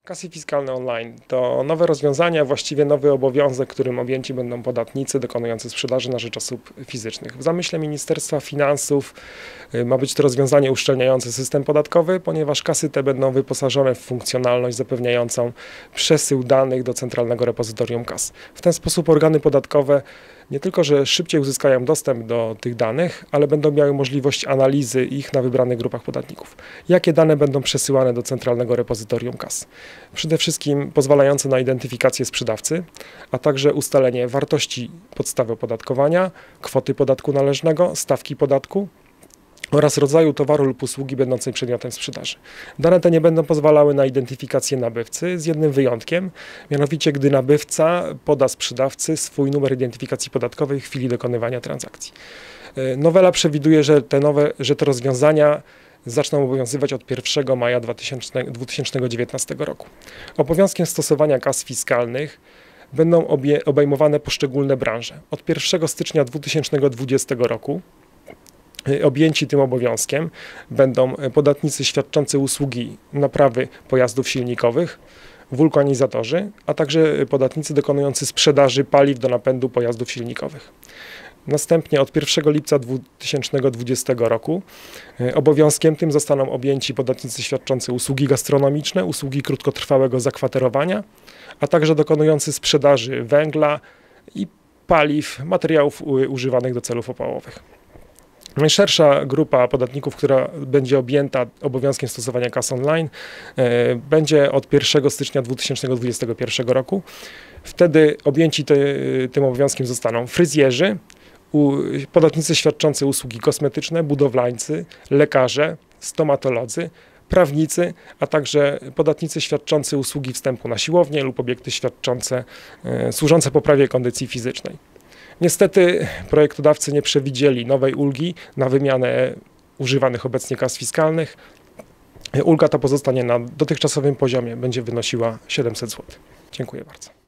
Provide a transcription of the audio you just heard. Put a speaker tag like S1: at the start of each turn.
S1: Kasy fiskalne online to nowe rozwiązanie, a właściwie nowy obowiązek, którym objęci będą podatnicy dokonujący sprzedaży na rzecz osób fizycznych. W zamyśle Ministerstwa Finansów ma być to rozwiązanie uszczelniające system podatkowy, ponieważ kasy te będą wyposażone w funkcjonalność zapewniającą przesył danych do Centralnego Repozytorium Kas. W ten sposób organy podatkowe nie tylko, że szybciej uzyskają dostęp do tych danych, ale będą miały możliwość analizy ich na wybranych grupach podatników. Jakie dane będą przesyłane do Centralnego Repozytorium Kas? Przede wszystkim pozwalające na identyfikację sprzedawcy, a także ustalenie wartości podstawy opodatkowania, kwoty podatku należnego, stawki podatku oraz rodzaju towaru lub usługi będącej przedmiotem sprzedaży. Dane te nie będą pozwalały na identyfikację nabywcy z jednym wyjątkiem, mianowicie gdy nabywca poda sprzedawcy swój numer identyfikacji podatkowej w chwili dokonywania transakcji. Nowela przewiduje, że te rozwiązania zaczną obowiązywać od 1 maja 2019 roku. Obowiązkiem stosowania kas fiskalnych będą obejmowane poszczególne branże. Od 1 stycznia 2020 roku objęci tym obowiązkiem będą podatnicy świadczący usługi naprawy pojazdów silnikowych, wulkanizatorzy, a także podatnicy dokonujący sprzedaży paliw do napędu pojazdów silnikowych. Następnie od 1 lipca 2020 roku obowiązkiem tym zostaną objęci podatnicy świadczący usługi gastronomiczne, usługi krótkotrwałego zakwaterowania, a także dokonujący sprzedaży węgla i paliw, materiałów używanych do celów opałowych. Najszersza grupa podatników, która będzie objęta obowiązkiem stosowania kas online, będzie od 1 stycznia 2021 roku. Wtedy objęci tym obowiązkiem zostaną fryzjerzy, podatnicy świadczący usługi kosmetyczne, budowlańcy, lekarze, stomatolodzy, prawnicy, a także podatnicy świadczący usługi wstępu na siłownię lub obiekty służące poprawie kondycji fizycznej. Niestety projektodawcy nie przewidzieli nowej ulgi na wymianę używanych obecnie kas fiskalnych. Ulga ta pozostanie na dotychczasowym poziomie, będzie wynosiła 700 zł. Dziękuję bardzo.